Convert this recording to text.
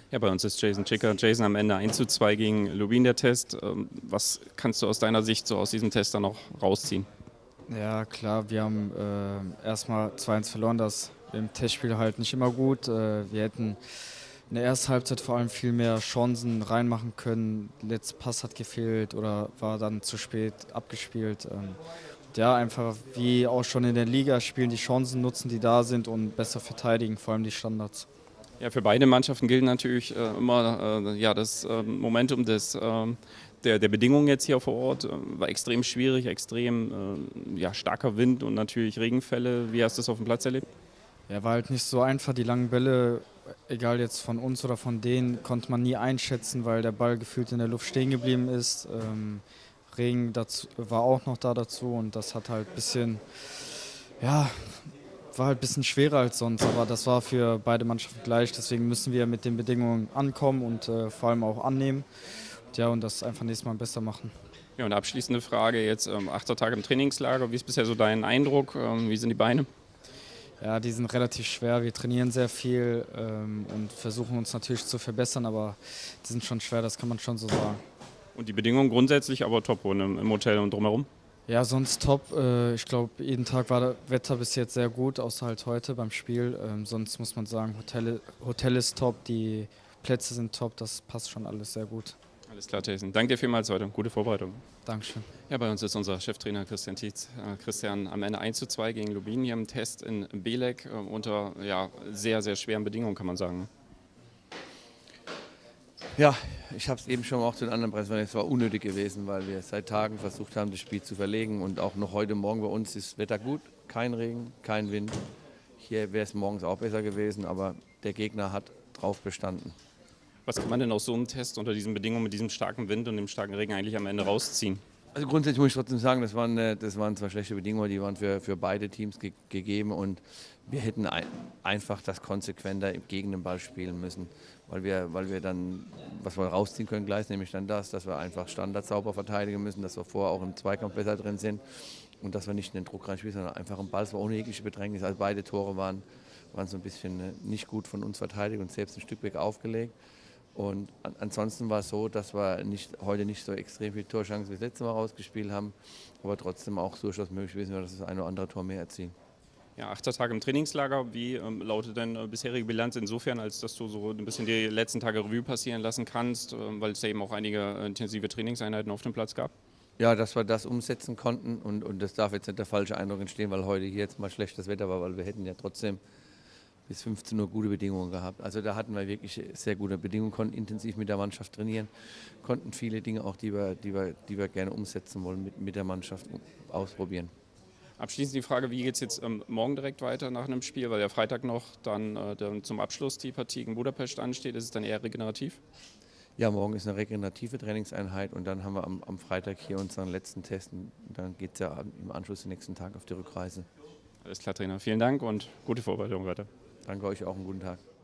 Ja, bei uns ist Jason Chicker. Jason, am Ende 1:2 gegen Lubin der Test. Was kannst du aus deiner Sicht so aus diesem Test dann noch rausziehen? Ja, klar, wir haben erstmal 2-1 verloren, das im Testspiel halt nicht immer gut. Wir hätten in der ersten Halbzeit vor allem viel mehr Chancen reinmachen können. Letzter Pass hat gefehlt oder war dann zu spät abgespielt. Ja, einfach wie auch schon in der Liga spielen, die Chancen nutzen, die da sind und besser verteidigen, vor allem die Standards. Ja, für beide Mannschaften gilt natürlich immer ja, das Momentum der Bedingungen jetzt hier vor Ort. War extrem schwierig, extrem ja, starker Wind und natürlich Regenfälle. Wie hast du es auf dem Platz erlebt? Ja, war halt nicht so einfach. Die langen Bälle, egal jetzt von uns oder von denen, konnte man nie einschätzen, weil der Ball gefühlt in der Luft stehen geblieben ist. Regen dazu, war auch noch da dazu und das hat halt ein bisschen, ja, war halt ein bisschen schwerer als sonst, aber das war für beide Mannschaften gleich. Deswegen müssen wir mit den Bedingungen ankommen und vor allem auch annehmen. Ja, und das einfach nächstes Mal besser machen. Ja, und abschließende Frage jetzt, 8. Tag im Trainingslager. Wie ist bisher so dein Eindruck? Wie sind die Beine? Ja, die sind relativ schwer. Wir trainieren sehr viel und versuchen uns natürlich zu verbessern, aber die sind schon schwer, das kann man schon so sagen. Und die Bedingungen grundsätzlich aber top und im Hotel und drumherum? Ja, sonst top. Ich glaube, jeden Tag war das Wetter bis jetzt sehr gut, außer halt heute beim Spiel. Sonst muss man sagen, Hotel ist top, die Plätze sind top, das passt schon alles sehr gut. Alles klar, Jason. Danke dir vielmals heute. Gute Vorbereitung. Dankeschön. Ja, bei uns ist unser Cheftrainer Christian Tietz. Christian, am Ende 1:2 gegen Lubin hier im Test in Belek unter ja, sehr, sehr schweren Bedingungen, kann man sagen. Ja, ich habe es eben schon auch zu den anderen Pressekonferenzen gesagt, es war unnötig gewesen, weil wir seit Tagen versucht haben, das Spiel zu verlegen. Und auch noch heute Morgen bei uns ist das Wetter gut, kein Regen, kein Wind. Hier wäre es morgens auch besser gewesen, aber der Gegner hat drauf bestanden. Was kann man denn aus so einem Test unter diesen Bedingungen mit diesem starken Wind und dem starken Regen eigentlich am Ende rausziehen? Also grundsätzlich muss ich trotzdem sagen, das waren zwar schlechte Bedingungen, die waren für beide Teams gegeben und wir hätten einfach das konsequenter gegen den Ball spielen müssen, weil wir dann, was wir rausziehen können gleich, nämlich dann das, dass wir einfach Standards sauber verteidigen müssen, dass wir vorher auch im Zweikampf besser drin sind und dass wir nicht in den Druck reinspielen, sondern einfach im Ball, es war ohne jegliche Bedrängnis. Also beide Tore waren so ein bisschen nicht gut von uns verteidigt und selbst ein Stück weg aufgelegt. Und ansonsten war es so, dass wir heute nicht so extrem viele Torchancen wie das letzte Mal rausgespielt haben, aber trotzdem auch durchaus möglich gewesen wäre, dass wir das eine oder andere Tor mehr erzielen. Ja, 8. Tag im Trainingslager. Wie lautet denn bisherige Bilanz insofern, als dass du so ein bisschen die letzten Tage Revue passieren lassen kannst, weil es ja eben auch einige intensive Trainingseinheiten auf dem Platz gab? Ja, dass wir das umsetzen konnten und das darf jetzt nicht der falsche Eindruck entstehen, weil heute hier jetzt mal schlechtes Wetter war, weil wir hätten ja trotzdem bis 15 Uhr gute Bedingungen gehabt. Also da hatten wir wirklich sehr gute Bedingungen, konnten intensiv mit der Mannschaft trainieren, konnten viele Dinge auch, die wir gerne umsetzen wollen, mit der Mannschaft ausprobieren. Abschließend die Frage, wie geht es jetzt morgen direkt weiter nach einem Spiel, weil ja Freitag noch dann zum Abschluss die Partie gegen Budapest ansteht. Ist es dann eher regenerativ? Ja, morgen ist eine regenerative Trainingseinheit und dann haben wir am Freitag hier unseren letzten Test und dann geht es ja im Anschluss den nächsten Tag auf die Rückreise. Alles klar, Trainer. Vielen Dank und gute Vorbereitung weiter. Danke euch auch, einen guten Tag.